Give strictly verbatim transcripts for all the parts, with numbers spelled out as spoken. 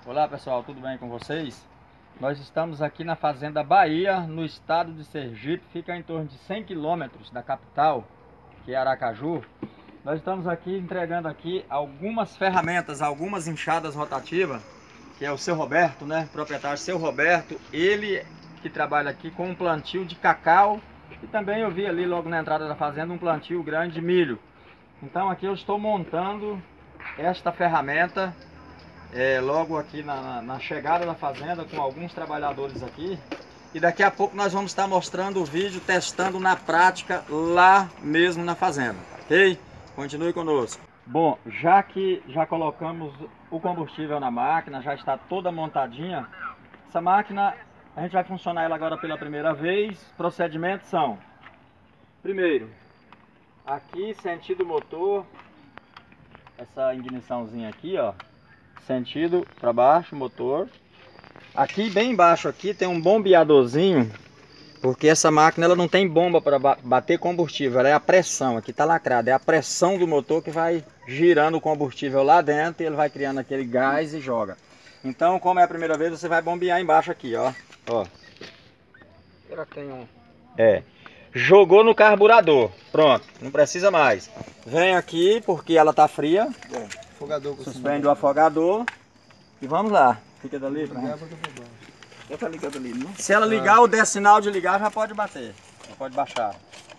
Olá pessoal, tudo bem com vocês? Nós estamos aqui na Fazenda Bahia, no estado de Sergipe, fica em torno de cem quilômetros da capital, que é Aracaju. Nós estamos aqui entregando aqui algumas ferramentas, algumas enxadas rotativas, que é o seu Roberto, né? Proprietário seu Roberto, ele que trabalha aqui com um plantio de cacau e também eu vi ali logo na entrada da fazenda um plantio grande de milho. Então aqui eu estou montando esta ferramenta É, logo aqui na, na chegada da fazenda com alguns trabalhadores aqui, e daqui a pouco nós vamos estar mostrando o vídeo testando na prática lá mesmo na fazenda, ok? Continue conosco. Bom, já que já colocamos o combustível na máquina, já está toda montadinha, essa máquina a gente vai funcionar ela agora pela primeira vez. Procedimentos são: primeiro, aqui sentido motor, essa igniçãozinha aqui, ó, sentido para baixo, motor. Aqui bem embaixo aqui tem um bombeadorzinho, porque essa máquina ela não tem bomba para bater combustível, ela é a pressão, aqui está lacrado, é a pressão do motor que vai girando o combustível lá dentro e ele vai criando aquele gás e joga. Então, como é a primeira vez, você vai bombear embaixo aqui, ó. Ó. Ela tem um... É. Jogou no carburador, pronto, não precisa mais. Vem aqui porque ela tá fria. É. Afogador, suspende o afogador e vamos lá. Fica dali pra ligar. Tá ligado ali, não? Se ela ligar ou der sinal de ligar, já pode bater, já pode baixar.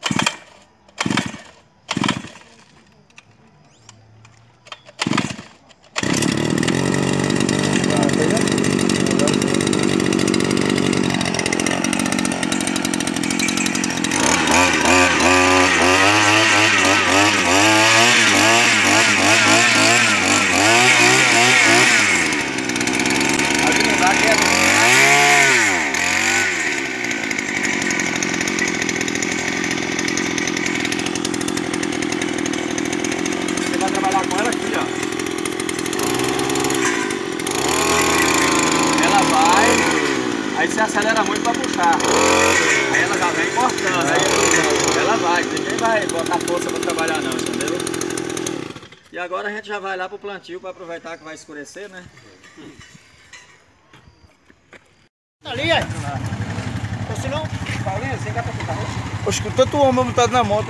Aí você acelera muito para puxar, aí ela já vem cortando, aí ela vai, ninguém vai botar força para trabalhar não, entendeu? E agora a gente já vai lá pro plantio para aproveitar que vai escurecer, né? Ali, é? Ou se não... Paulinho, você quer pra puxar? Oxe, com tanto homem montado na moto.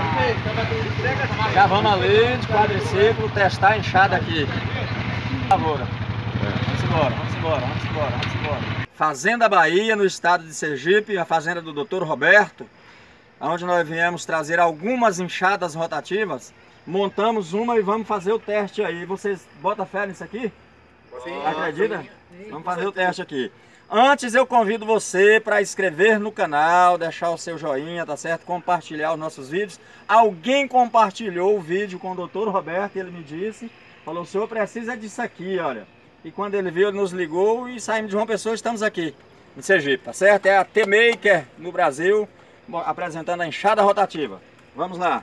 Já vamos ali de quadriciclo testar a enxada aqui. Por favor. Vamos embora, vamos embora, vamos embora, vamos embora. Fazenda Bahia, no estado de Sergipe, a fazenda do doutor Roberto, onde nós viemos trazer algumas enxadas rotativas. Montamos uma e vamos fazer o teste aí. Vocês botam fé nisso aqui? Sim. Acredita? Sim. Vamos fazer o teste aqui. Antes eu convido você para inscrever no canal, deixar o seu joinha, tá certo? Compartilhar os nossos vídeos. Alguém compartilhou o vídeo com o doutor Roberto e ele me disse, falou, o senhor precisa disso aqui, olha. E quando ele viu, ele nos ligou e saímos de uma pessoa, estamos aqui em Sergipe, tá certo? É a T-Maker no Brasil, apresentando a enxada rotativa. Vamos lá.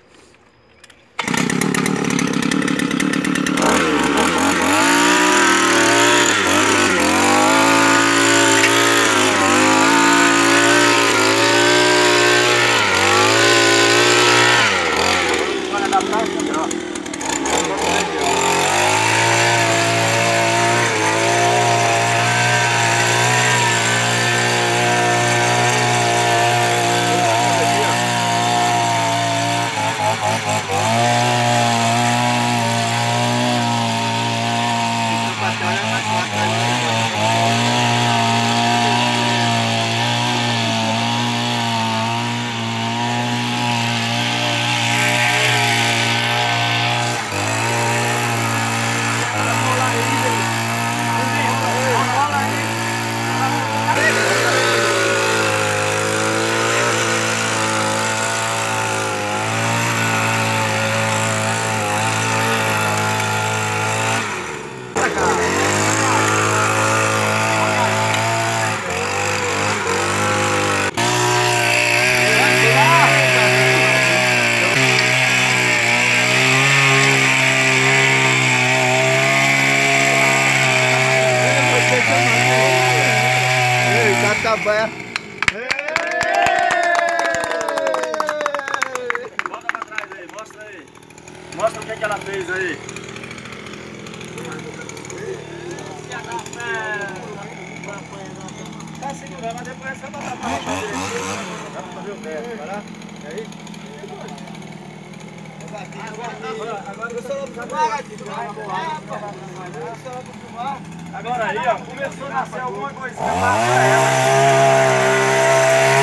Café. Volta pra trás aí, mostra aí. Mostra o que, que ela fez aí. segurar, mas depois é só botar pra rochar direitinho. Dá pra fazer o teste, vai lá? E aí? Agora eu sou Agora aí, ó, começou a nascer alguma coisinha pra ela.